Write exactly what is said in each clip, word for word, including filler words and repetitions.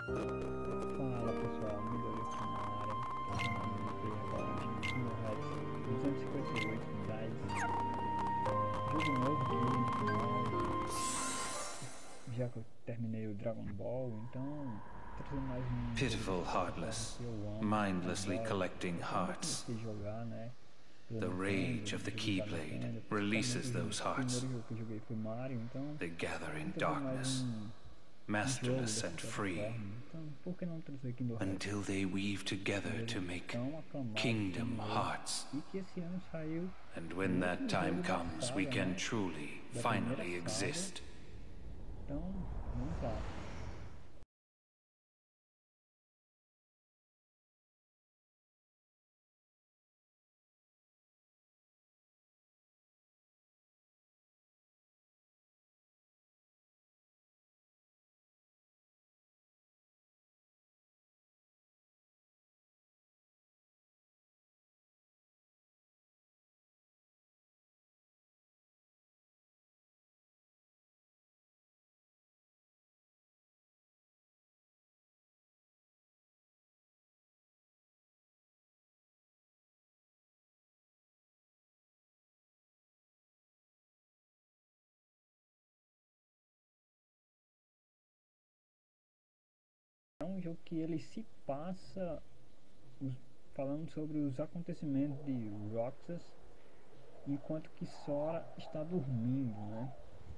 Fala pessoal, melhorei aqui na área. Tô agora de Kingdom duzentos e cinquenta e oito unidades. Jogo novo aqui no canal. Já que eu terminei o Dragon Ball, então trazendo mais um. Pitiful Heartless, mindlessly collecting hearts. Jogar, né? The rage of the Keyblade releases those hearts. They gather in darkness, masterless and free, until they weave together to make Kingdom Hearts. And when that time comes, we can truly, finally exist. Então, vamos lá. É um jogo que ele se passa os, falando sobre os acontecimentos de Roxas enquanto que Sora está dormindo, né?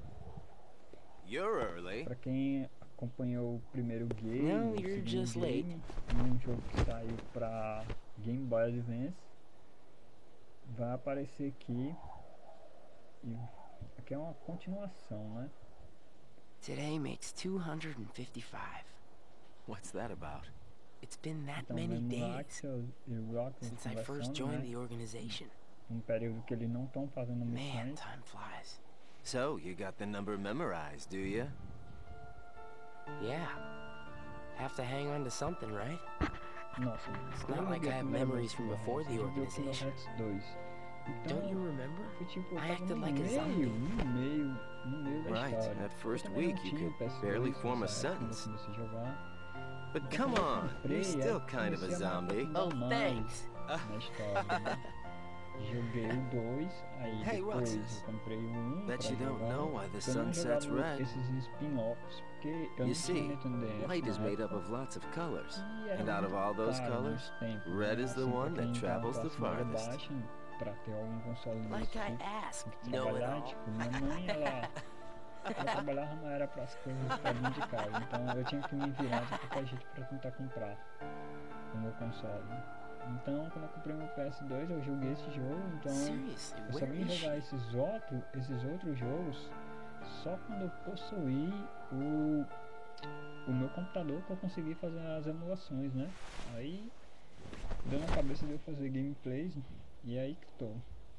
Para quem acompanhou o primeiro game, no, o you're just game, late. um jogo que saiu para Game Boy Advance, vai aparecer aqui e aqui é uma continuação, né? Today makes two hundred fifty-five. What's that about? It's been that Então, many days Axel e Roxas since I first joined the organization. Um período que eles não estão fazendo Man, missões. time flies. So, you got the number memorized, do you? Yeah. Have to hang on to something, right? Nossa, It's not like I have memories from before the organization. dois. Então, Don't you remember? foi tipo, eu I tava acted no like a meio, zombie. no meio, no meio da Right, história. that first Eu também week não you tinha o could P S dois, barely form a nessa época, quando eu sentence. comecei a jogar. But Então, come quando eu on, comprei, you're still aí kind of a comecei zombie. aprofundar Oh, mais thanks. na história, né? Joguei o dois, aí Hey, depois Roxas. eu comprei o um Bet pra you don't jogar. know why the Eu sun não sets jogava red. esses spin-offs, porque eu You não tinha see, Nintendo D S light is na made up época. of lots of colors. E era And out of muito all those caro colors, nesse tempo, red né? is the Assim, pra one quem that tá travels the classe média farthest. baixa, pra ter algum console desse Like I tipo, asked, tem que know it trabalhar, all. tipo, minha mãe, ela, ela trabalhava, não era para as coisas pra dentro de casa, então eu tinha que me virar de qualquer jeito pra tentar comprar o meu console. Então, quando eu comprei meu P S dois, eu joguei esse jogo, então Seriously, eu só where vim is jogar she? esses, outro, esses outros jogos só quando eu possuí o, o meu computador, que eu consegui fazer as emulações, né? Aí deu na cabeça de eu fazer gameplays e aí que tô.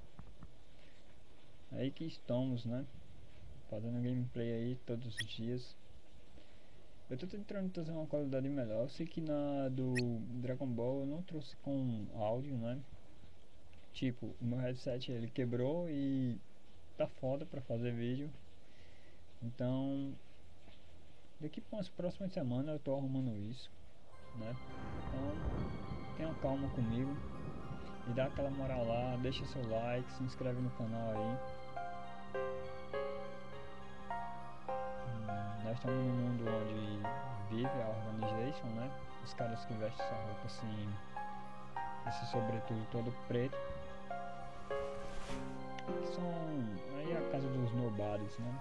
Aí que estamos, né? Fazendo gameplay aí todos os dias. Eu tô tentando trazer uma qualidade melhor. Eu sei que na do Dragon Ball eu não trouxe com áudio, né? Tipo, o meu headset ele quebrou e tá foda pra fazer vídeo. Então, daqui para umas próximas semanas eu tô arrumando isso, né? Então, tenha calma comigo e dá aquela moral lá, deixa seu like, se inscreve no canal aí. Hum, nós estamos num mundo onde vive a organization, né? Os caras que vestem essa roupa assim, esse sobretudo todo preto, que são aí a casa dos nobodies, né?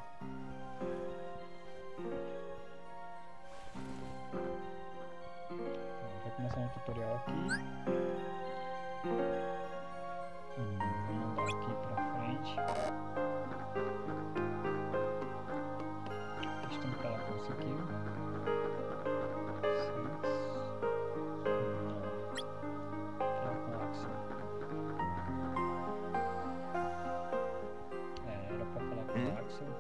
Vai começar um tutorial aqui. Hum, vou mandar aqui pra frente. Deixa eu tentar com isso aqui. Não. Falar com Axel. É, era pra falar com o Axel.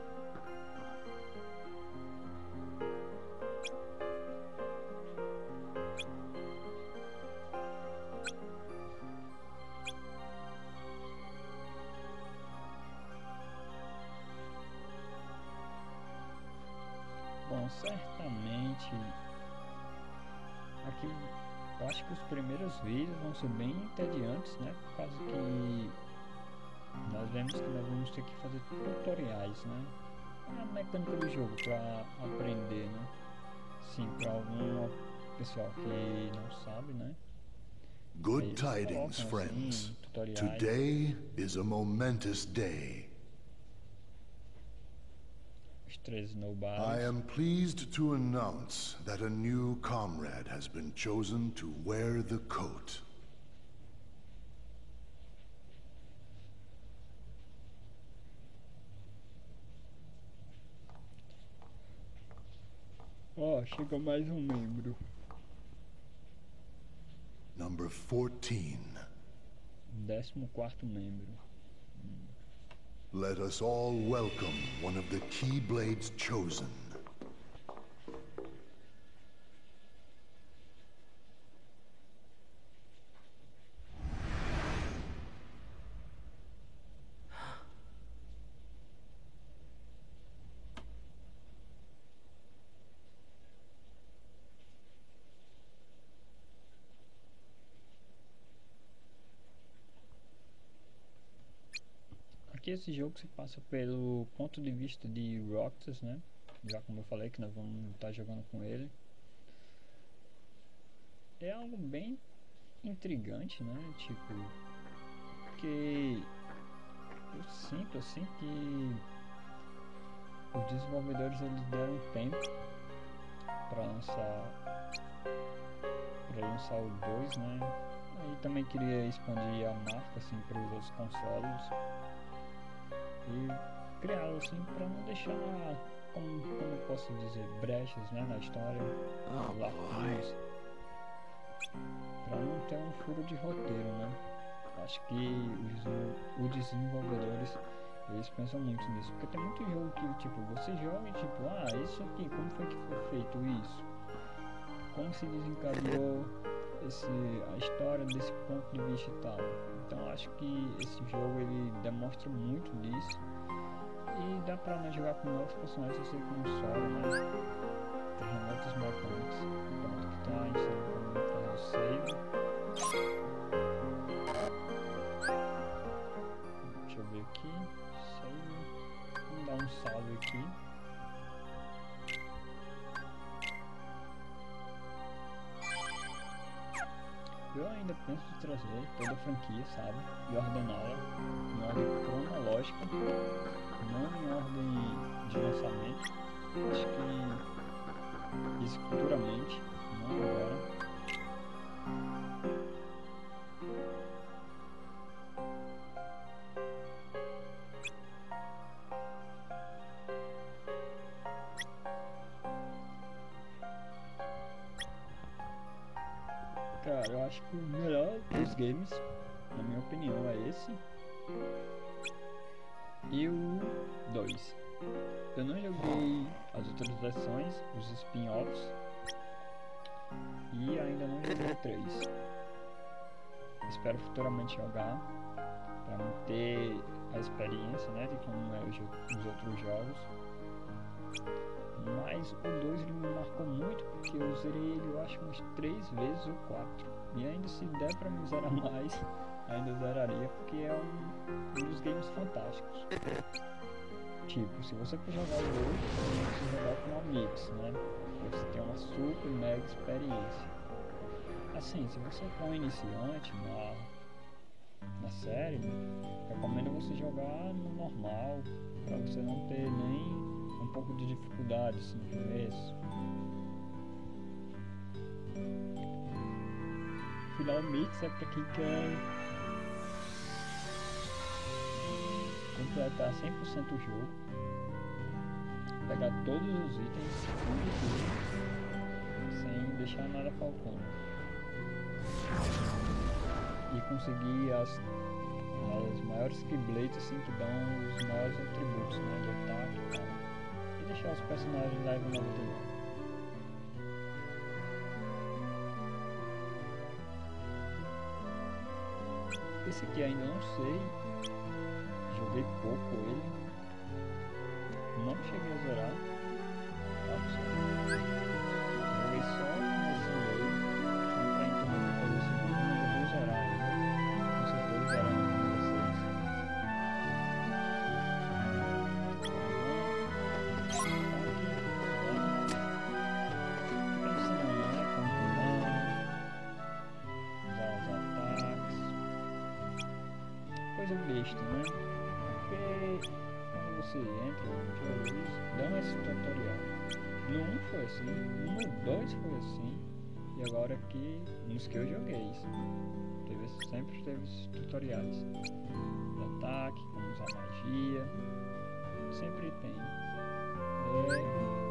Bom, certo. aqui eu acho que os primeiros vídeos vão ser bem entediantes, né? Por causa que nós vemos que nós vamos ter que fazer tutoriais, né? A mecânica do jogo para aprender, né? Sim, para algum pessoal que não sabe, né? Good tidings, friends. Today is a momentous day. I am pleased to announce that a new comrade has been chosen to wear the coat. Oh, chegou mais um membro. Number fourteen. Décimo quarto membro. Let us all welcome one of the Keyblades chosen. Aqui esse jogo se passa pelo ponto de vista de Roxas, né? Já como eu falei que nós vamos estar jogando com ele. É algo bem intrigante, né? Tipo, porque eu sinto assim que os desenvolvedores eles deram tempo para lançar para lançar o dois, né? Aí também queria expandir a marca assim para os outros consoles. E criá-lo assim para não deixar, como, como eu posso dizer, brechas, né, na história, oh, lacunas, para não ter um furo de roteiro, né? Acho que os, os desenvolvedores eles pensam muito nisso, porque tem muito jogo que tipo você joga e tipo, ah, isso aqui, como foi que foi feito isso? Como se desencadeou esse, a história desse ponto de vista e tal. Então acho que esse jogo ele demonstra muito disso e dá pra nós jogar com novos personagens, eu sei que não só, né? Tem outros mecânicos. Pronto, que tá ensinando pra mim fazer o save. Deixa eu ver aqui. Save. Vamos dar um salve aqui. Eu ainda penso em trazer toda a franquia, sabe? E ordená-la em ordem cronológica, não em ordem de lançamento. Acho que isso futuramente, não agora. Cara, eu acho que o melhor dos games, na minha opinião, é esse e o dois. Eu não joguei as outras versões, os spin-offs, e ainda não joguei o três. Espero futuramente jogar para manter a experiência, né, de como é os, os outros jogos. Mas o dois ele me marcou muito porque eu zerei ele, eu acho, umas três vezes ou quatro. E ainda se der pra me zerar mais, ainda zeraria, porque é um, um dos games fantásticos. Tipo, se você for jogar o dois, você tem que jogar com amigos, né? Você tem uma super mega experiência. Assim, se você for um iniciante na, na série, recomendo você jogar no normal, pra você não ter nem um pouco de dificuldade assim, no começo. Final Mix é pra quem quer completar cem por cento o jogo, pegar todos os itens sem deixar nada faltando e conseguir as, as maiores Keyblades assim, que dão os maiores atributos, né, de ataque e tal. Deixar os personagens level noventa e nove. Esse aqui ainda não sei, joguei pouco ele, não cheguei a zerar, tá, pessoal? Joguei só nesse meio. coisa besta, né? Porque quando você entra no jogo, dão esse tutorial. No um foi assim, no dois foi assim, e agora aqui, nos que eu joguei, teve, sempre teve esses tutoriais de ataque, como usar magia, sempre tem. É...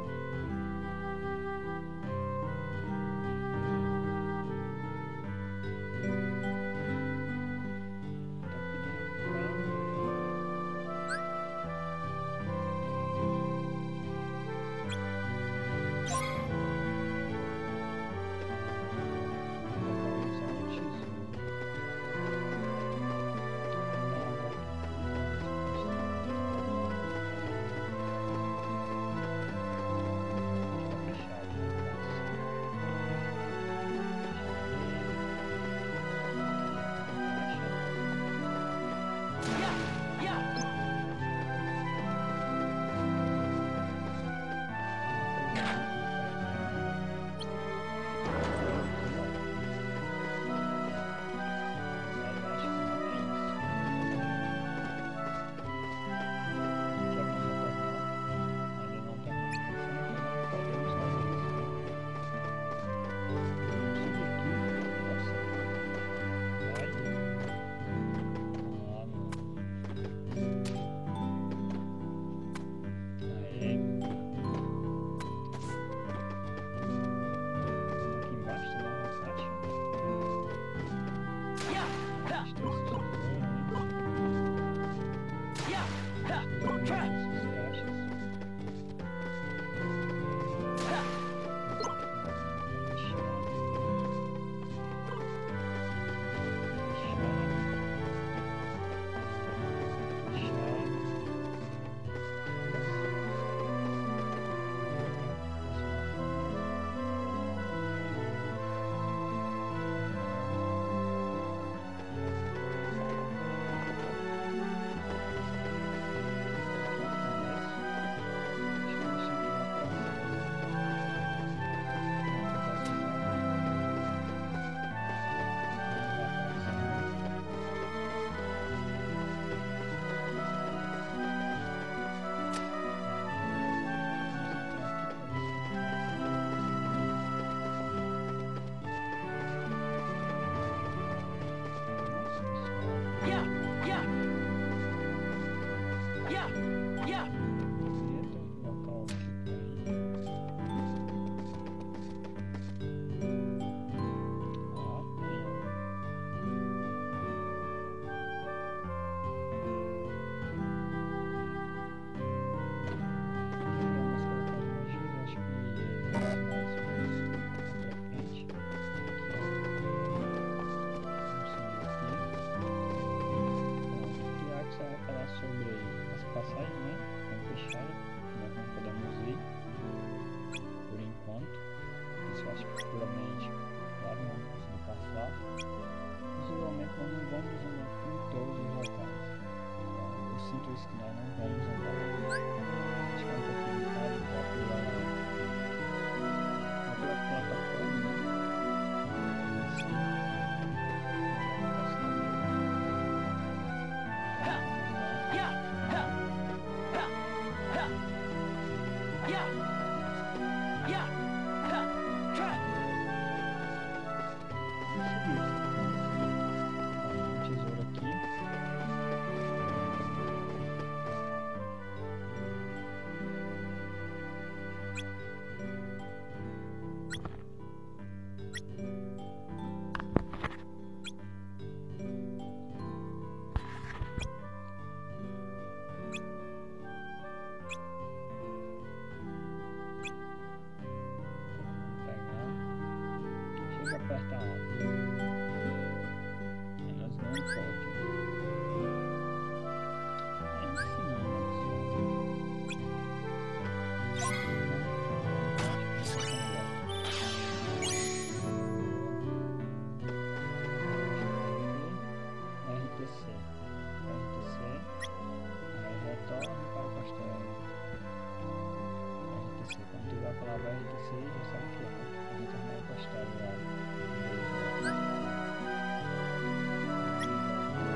Thank you.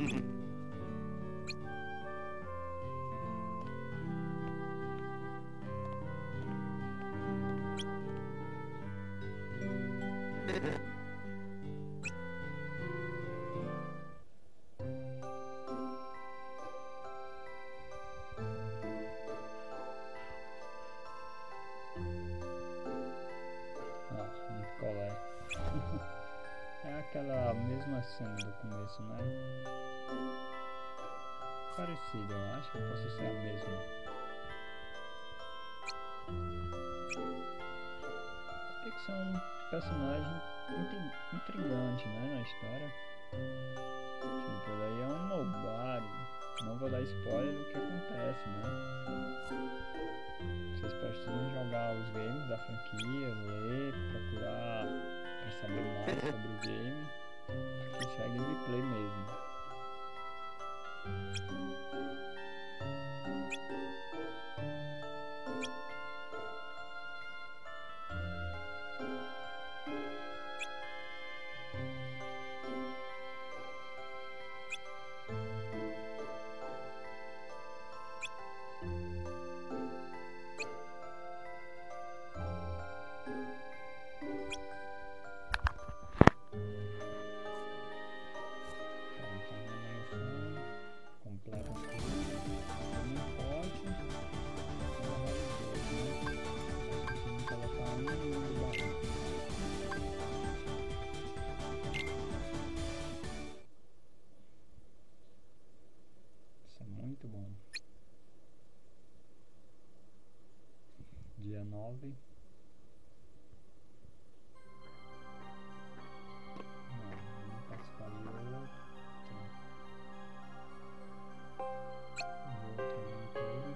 É aquela mesma cena do começo, né? Parecida, eu acho que possa ser a mesma. É que são um personagem intrigante, né, na história. Tipo, ele aí é um nobody. Não vou dar spoiler do que acontece, né? Vocês precisam jogar os games da franquia, ler, procurar para saber mais sobre o game, porque isso é gameplay mesmo. Muito bom. Dia nove. Não, vamos participar de outro. De outra aventura.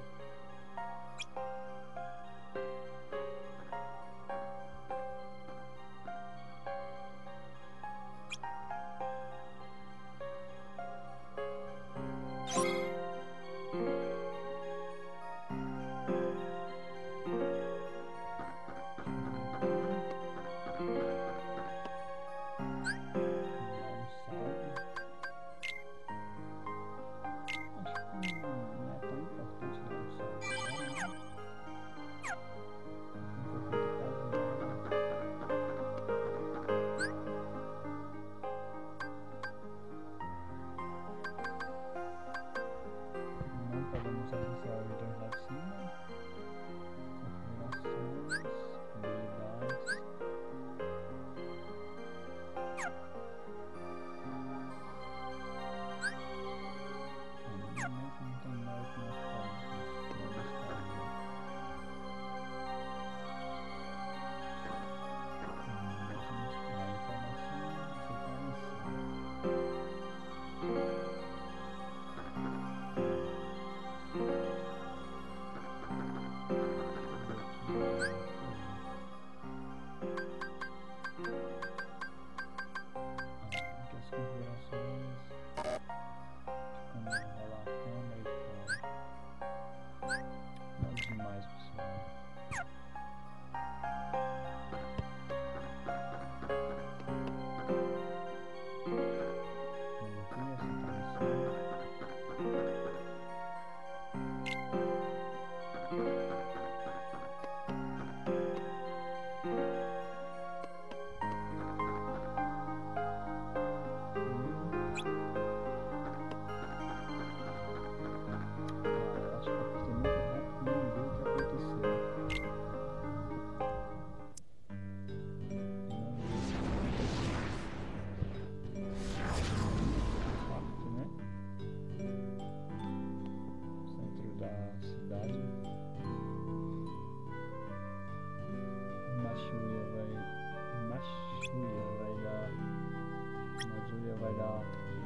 Vai dar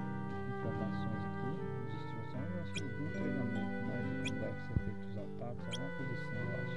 informações aqui, instruções, eu acho que um treinamento, né, de como deve ser feito os ataques, alguma coisa assim, eu acho.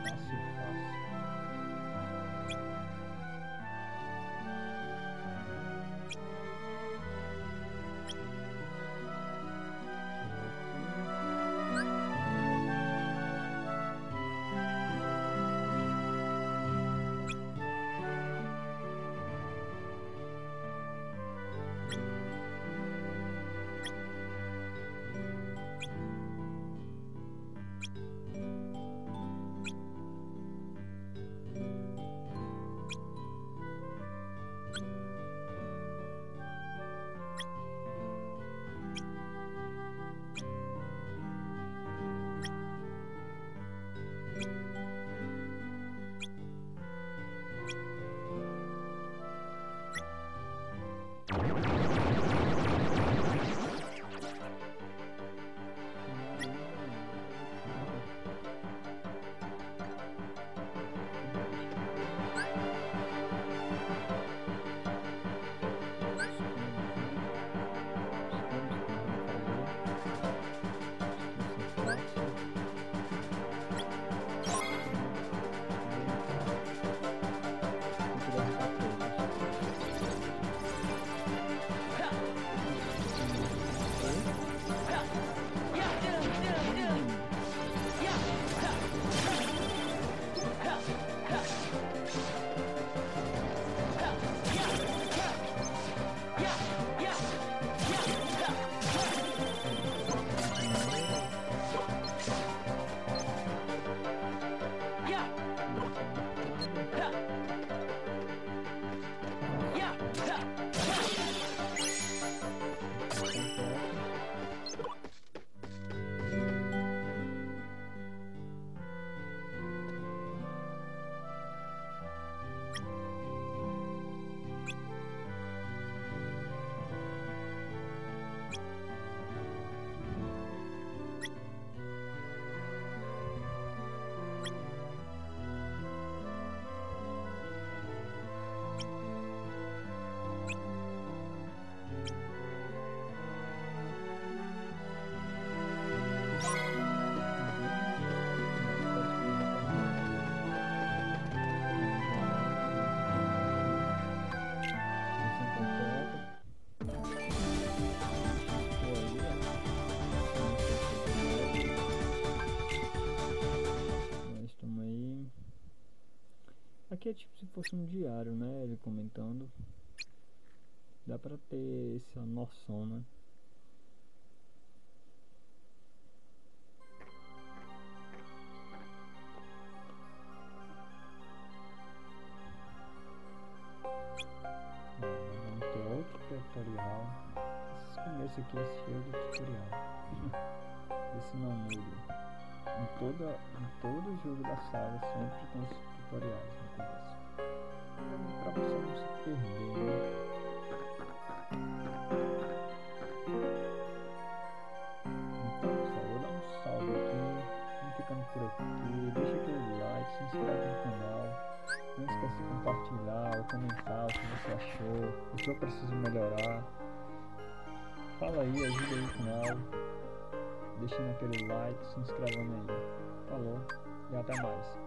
Fácil, fácil. Aqui é tipo se fosse um diário, né? Ele comentando. Dá pra ter essa noção, né? Vamos ter outro tutorial. Esse começo aqui é cheio de tutorial. Esse não muda. Em, toda, em todo jogo da saga sempre tem esses tutoriais no começo. Pra você não se perder, né? Então pessoal, vou dar um salve aqui. Vamos ficando por aqui. Deixa aquele like, se inscreve no canal. Não esquece de compartilhar ou comentar o que você achou, o que eu preciso melhorar. Fala aí, ajuda aí o canal. Deixando aquele like, se inscrevendo aí. Falou e até mais.